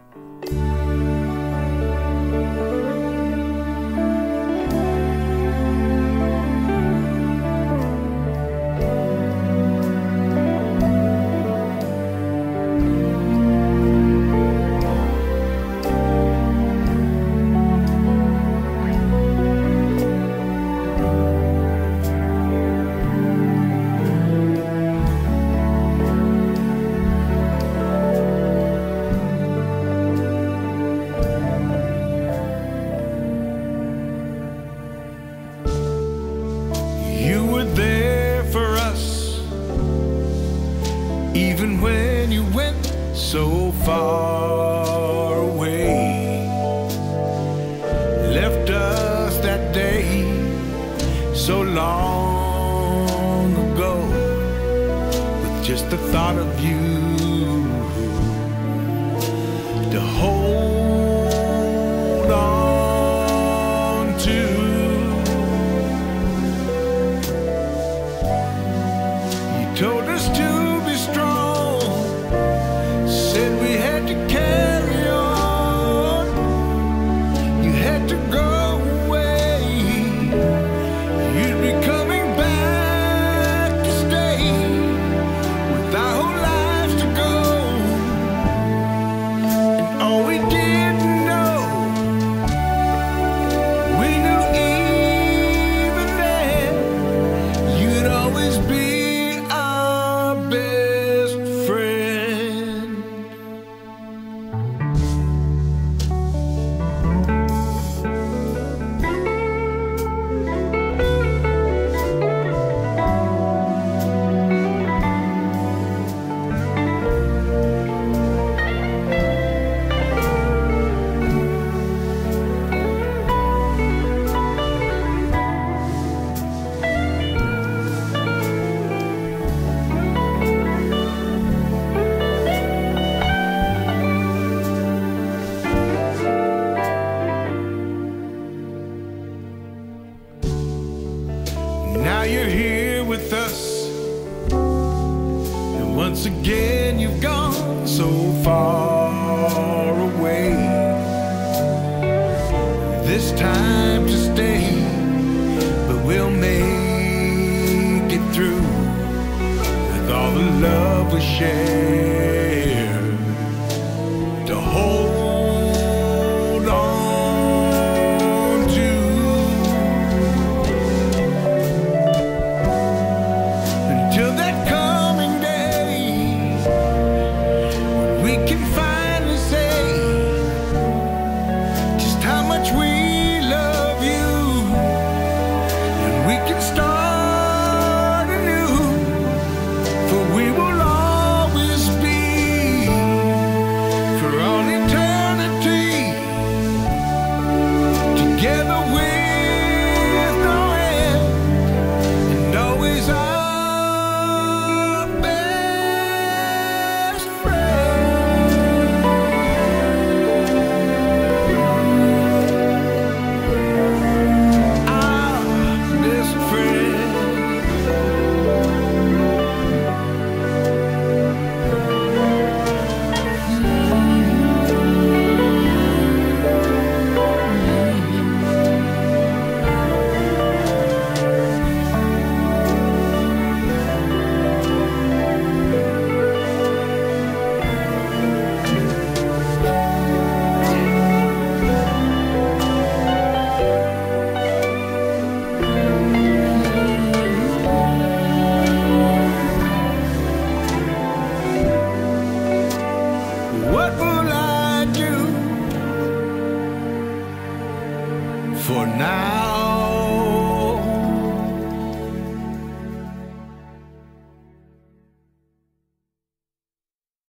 You were there for us, even when you went so far away. Left us that day so long ago, with just the thought of you to hold on to. Told us to be strong, said we had to carry on. You had to go away, you'd be coming back to stay, with our whole lives to go. And all we didn't know, we knew even then, you'd always be best friend. Now you're here with us, and once again you've gone so far away. This time to stay, but we'll make it through with all the love we share to hold on to. Till that coming day, when we can finally say just how much we love you, and we can start anew, for we will always be, for all eternity, together with no end, and always what will I do for now?